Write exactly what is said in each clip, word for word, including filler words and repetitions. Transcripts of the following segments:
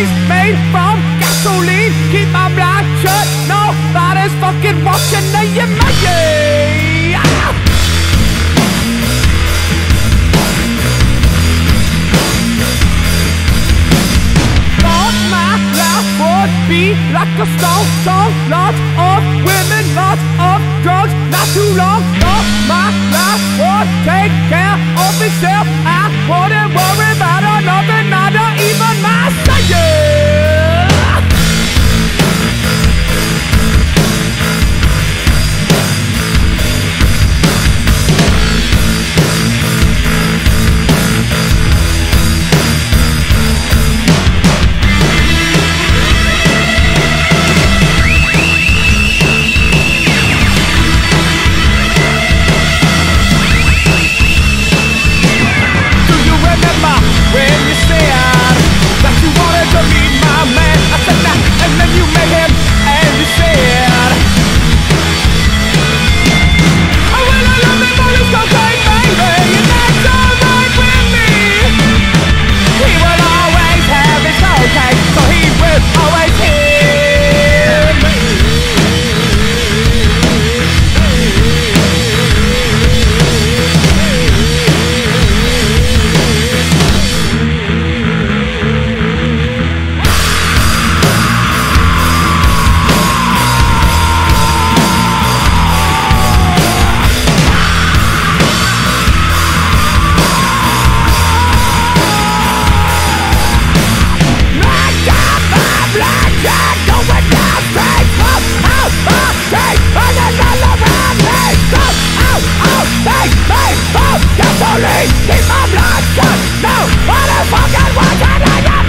body's made from gasoline. Keep my blind shut, nobody's fucking watching. Now you may ah! Thought my life would be like a song song. Lots of women, lots of drugs, not too long. Thought my life would take care of itself. I wouldn't worry about another, not even myself. When you said that you wanted to meet my man, I said nah, and then you met him, and you said oh, well, I love him for his cocaine, baby, and that's alright with me. He will always have his cocaine, so he will always hear me. Keep my blood shut, no, what the fuck I want to do you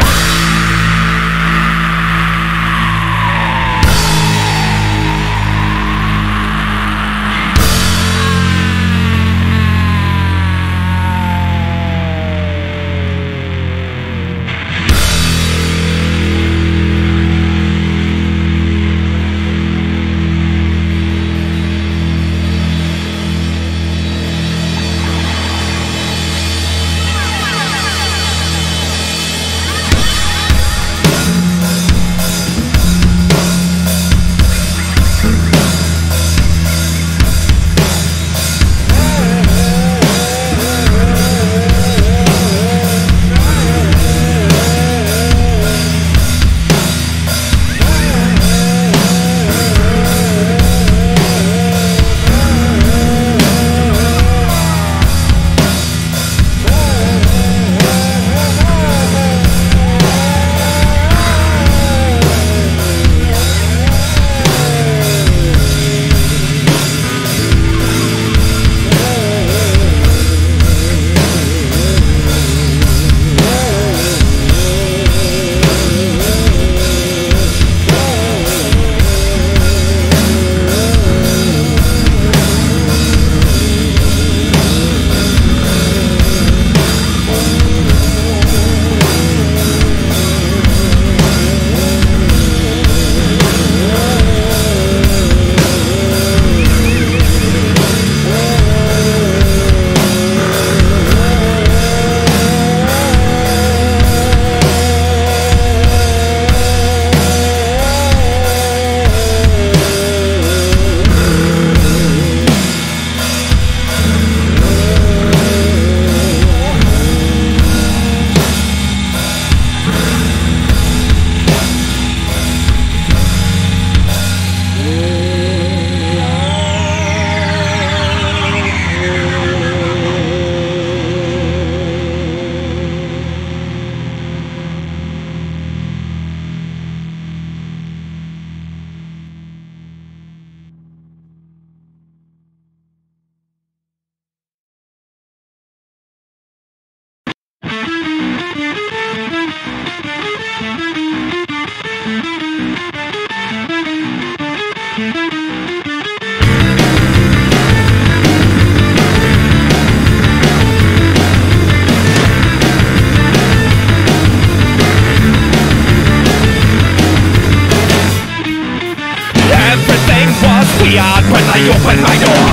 weird when I opened my door.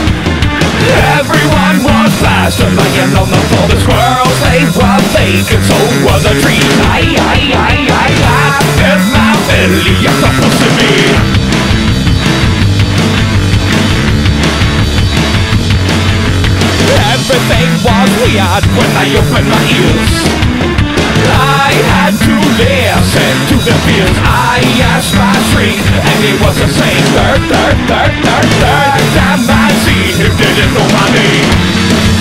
Everyone was fast and laying on the floor. The squirrels, they were fake, and so were the trees. I, I, I, I, suddenly it's supposed to be. Everything was weird when I opened my ears. I had to listen to the fears. I asked my street and it was the same. Third, third, third, third, third time I seen who didn't know my name.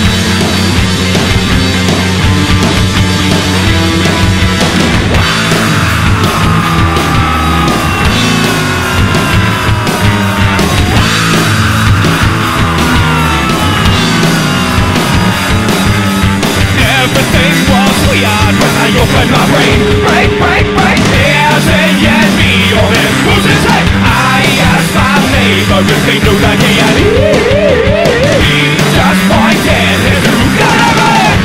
Everything was weird when I opened my brain. Break, break, break. Here's a yet me on it. Who's his head? I asked my neighbor if they knew that he had it. He just pointed and who got it?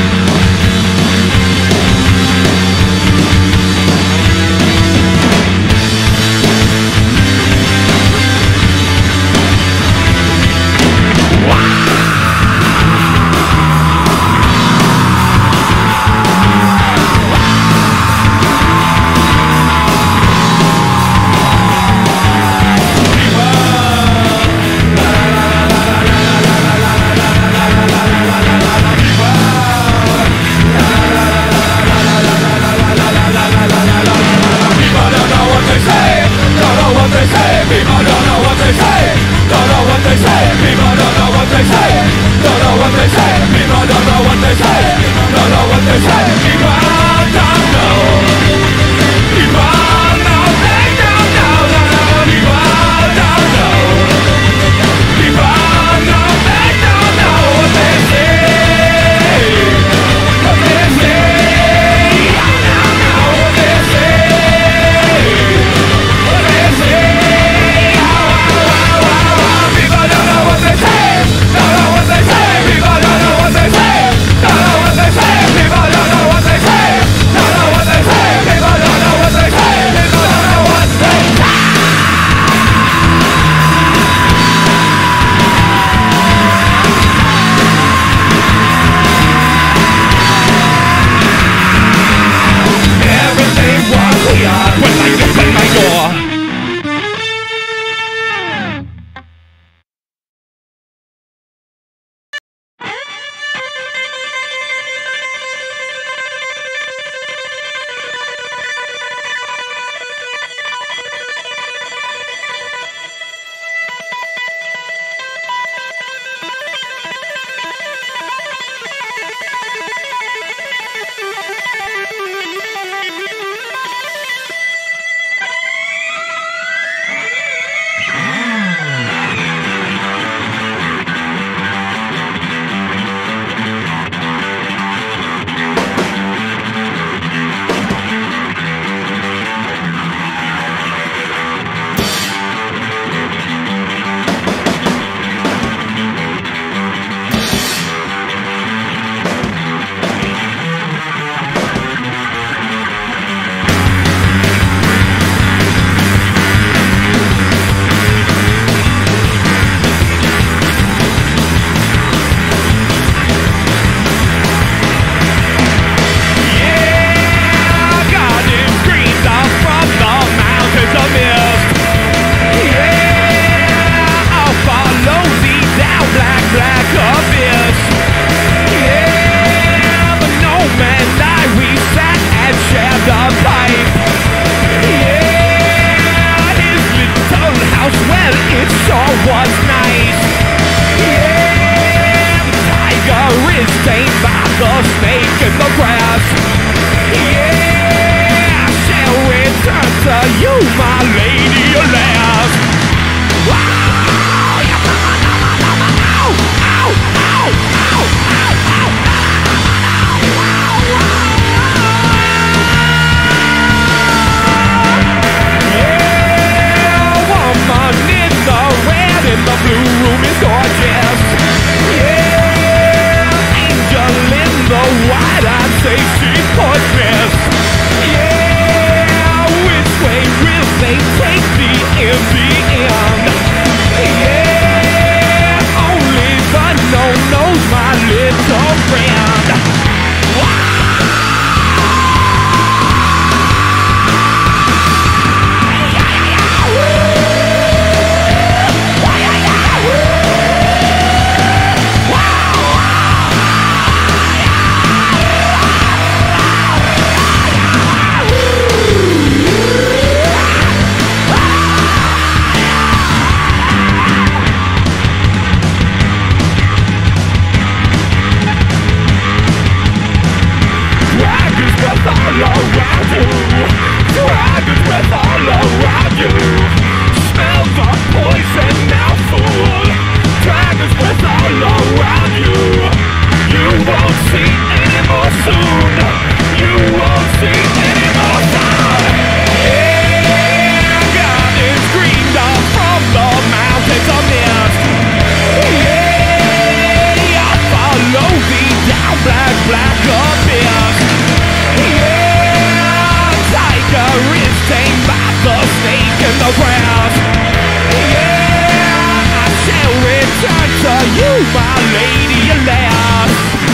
my lady, you laugh.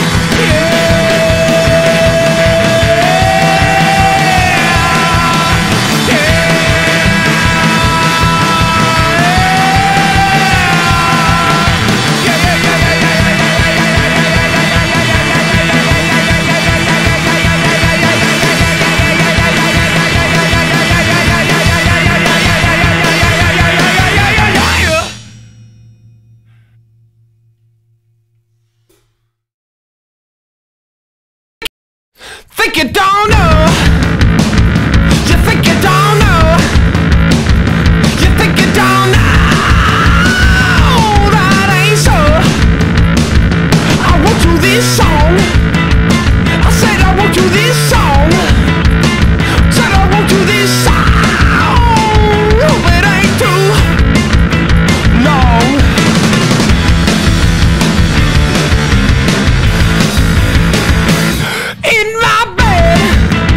Think you don't know. You think you don't know. You think you don't know. That ain't so. I wrote you this song. I said I wrote you this song. Said I wrote you this song. It ain't too long. In my bed,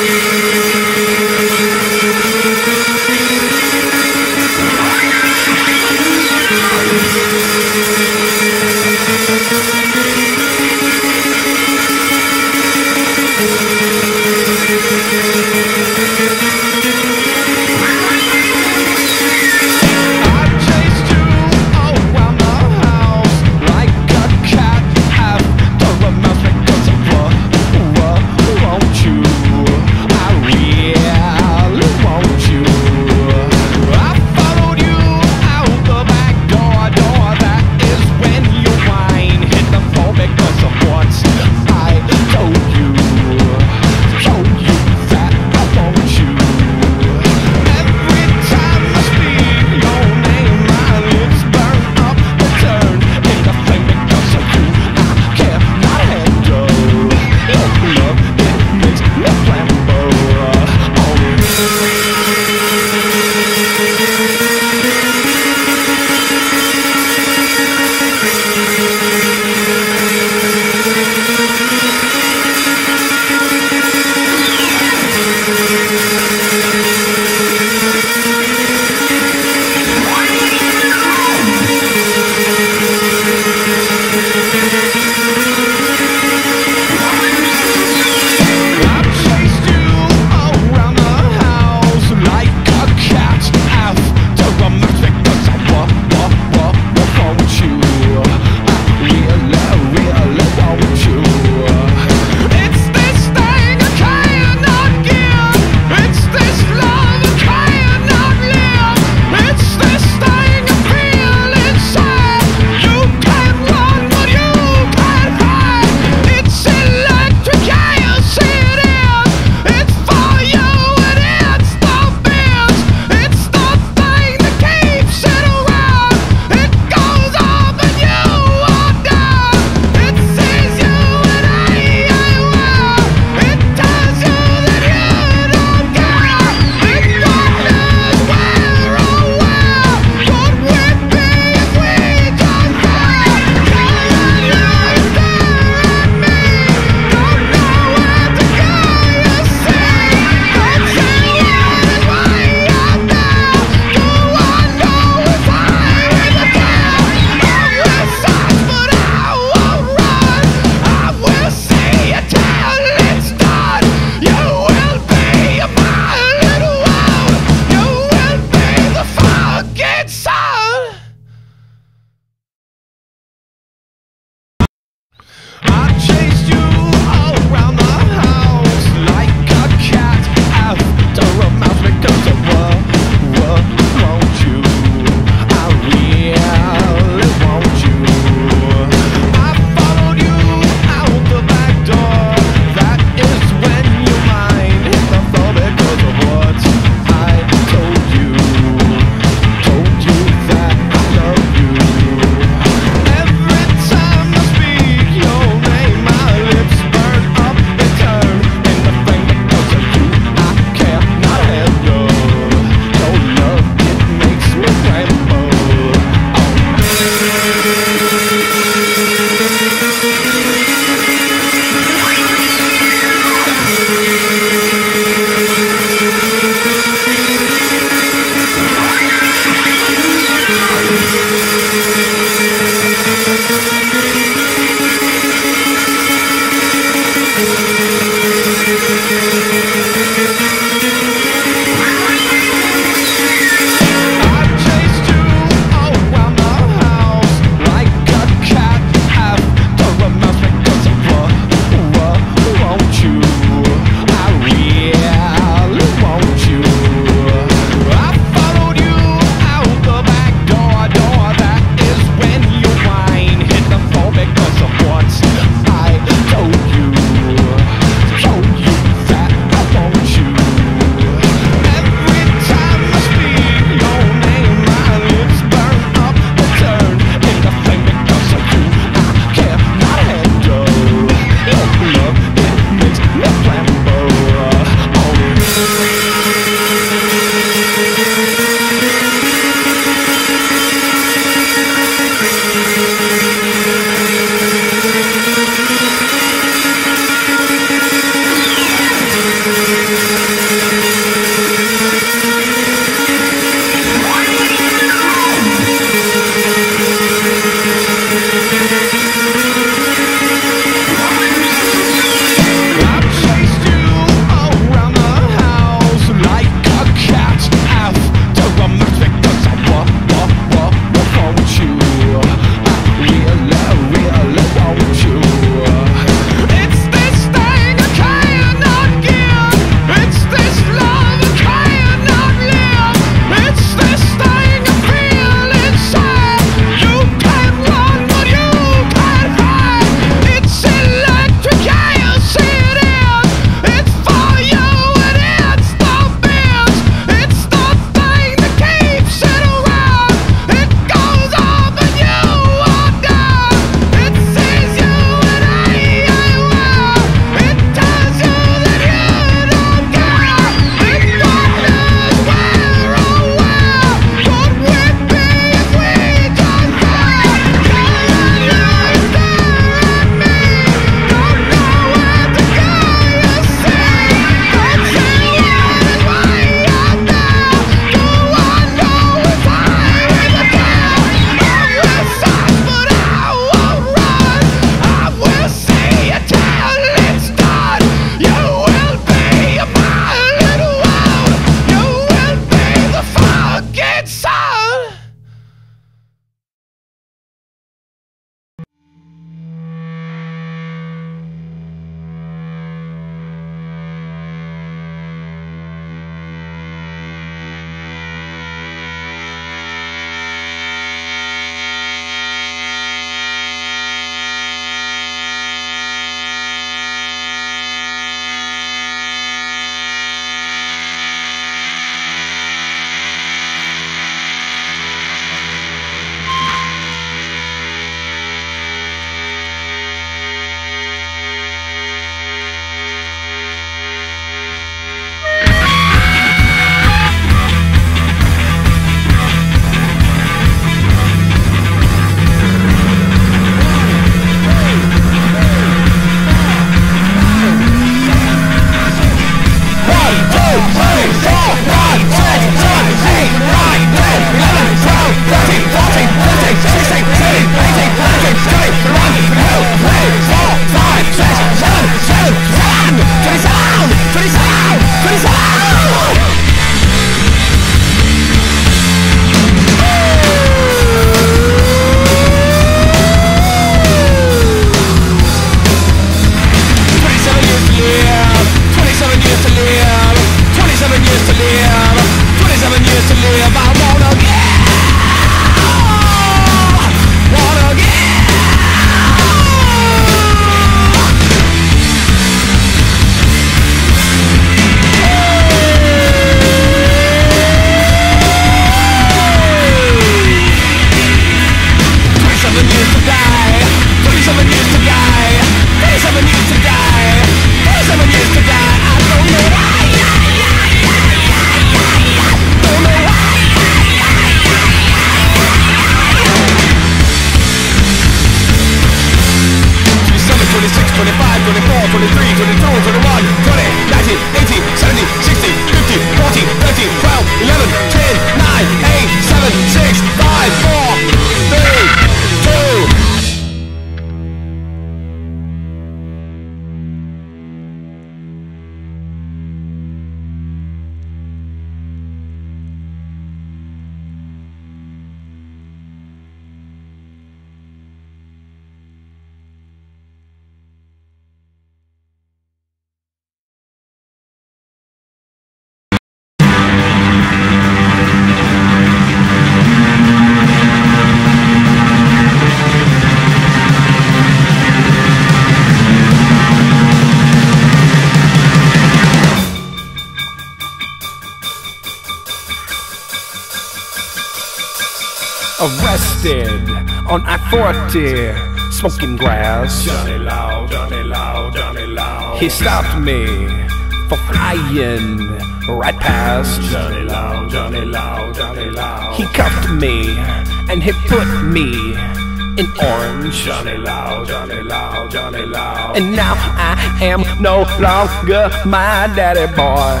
Arrested on I forty, smoking grass. Johnnie Law, Johnnie Law, Johnnie Law. He stopped me for flying right past. Johnnie Law, Johnnie Law, Johnnie Law. He cuffed me and he put me in orange. Johnnie Law, Johnnie Law, Johnnie Law. And now I am no longer my daddy boy.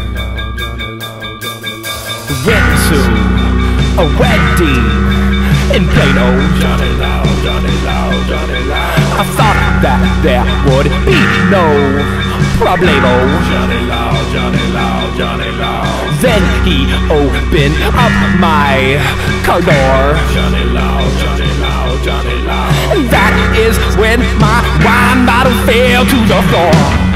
Went to a wedding in Plano. Johnnie Law, Johnnie Law, Johnnie Law. I thought that there would be no problemo. Johnnie Law, Johnnie Law, Johnnie Law. Then he opened up my car door. Johnnie Law, Johnnie Law, Johnnie Law. And that is when my wine bottle fell to the floor.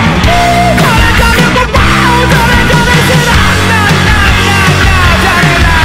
Johnnie Law.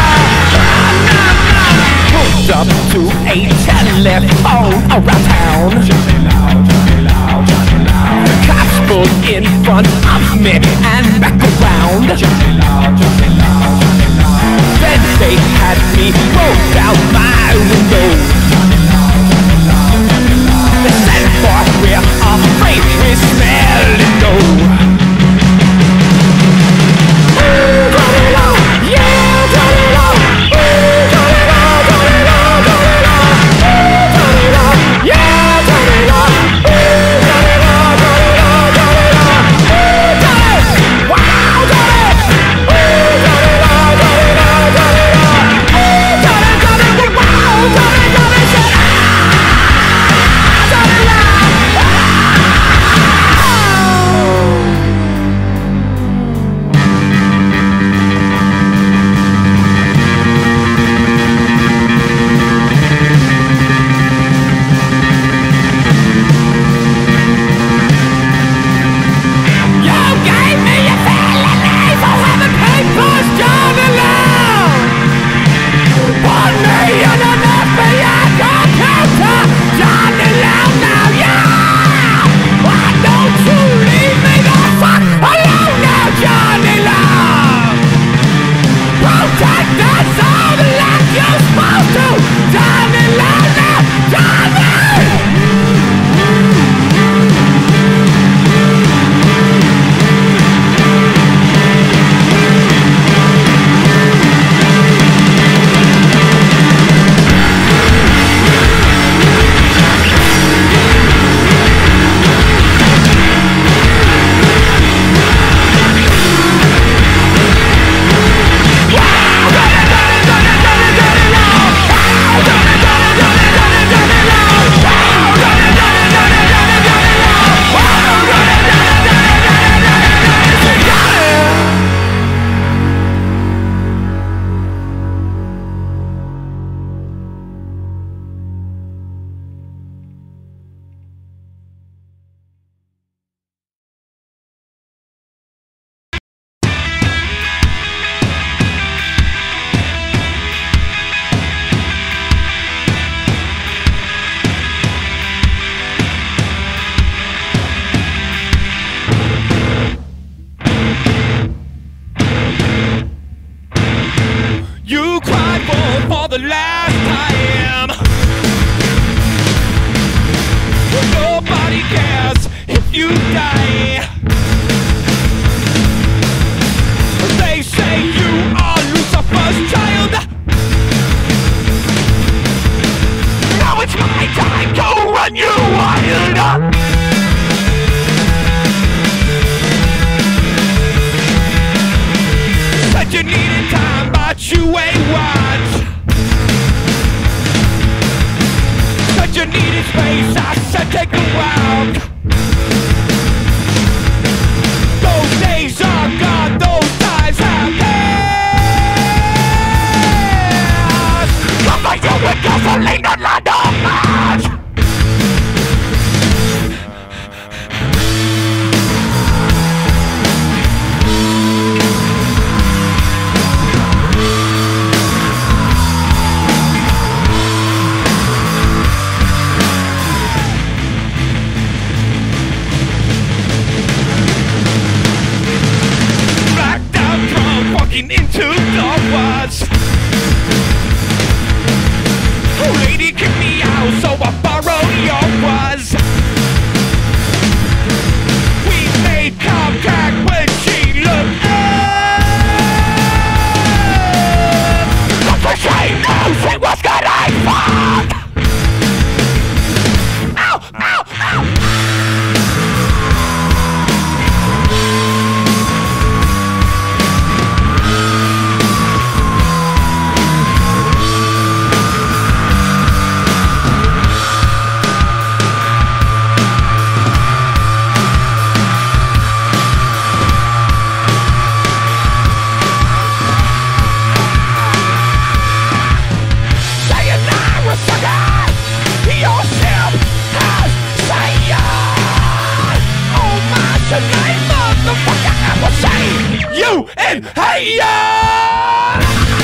Ohmyshinay, motherfucker, I will see you in hell.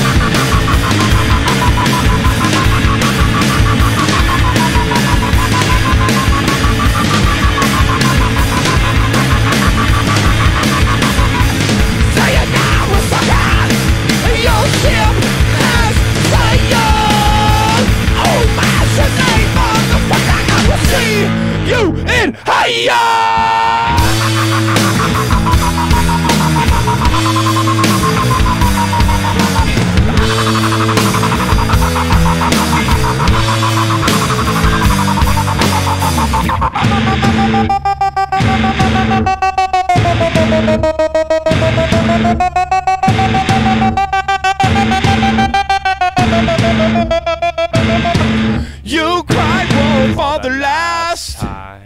Say it now, motherfucker. Your ship has sailed. Ohmyshinay, motherfucker, I will see you in hell. You cried wolf for the last time.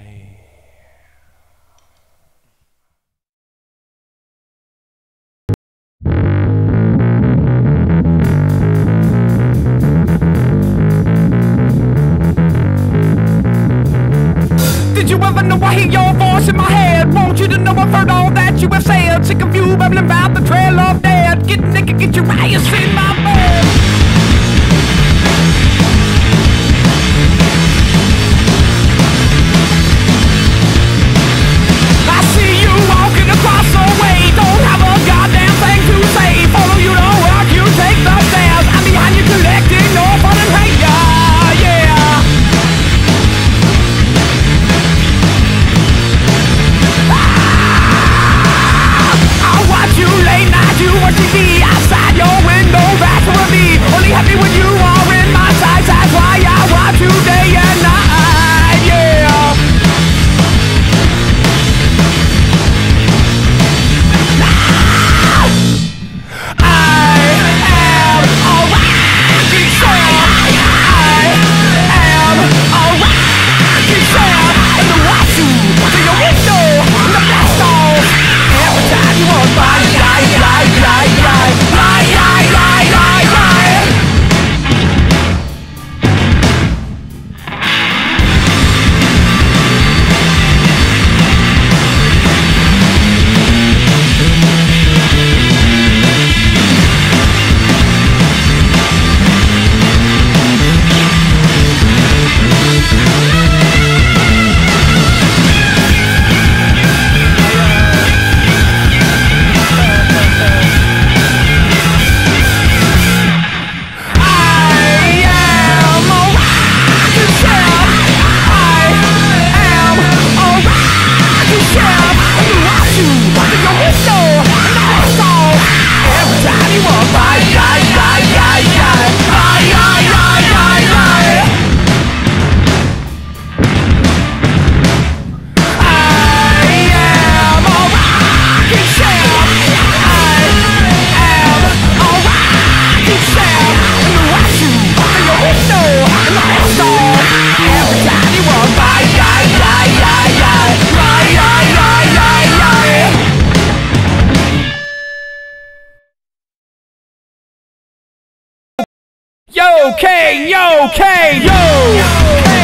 Did you ever know I hear your voice in my head? Want you to know I've heard all that you have said. Sick of you babbling about the trail of dead. Get naked, get your eyes in my bed. I see you walking across the way. Don't have a goddamn thing to say. Follow you to work, you take the stairs. I'm behind you collecting your fun and hate. Yeah, yeah. I watch you late night, you watch T V outside your window, that's for me. Only happy when you are in my sights, that's why I watch you day and night, yeah. I am a rocking ship. I am a rocking ship. And I watch you through your window in the blast off. Every time you walk by, lie, lie, lie, lie, lie, lie, lie, lie, lie. Yocaine, Yocaine, yo!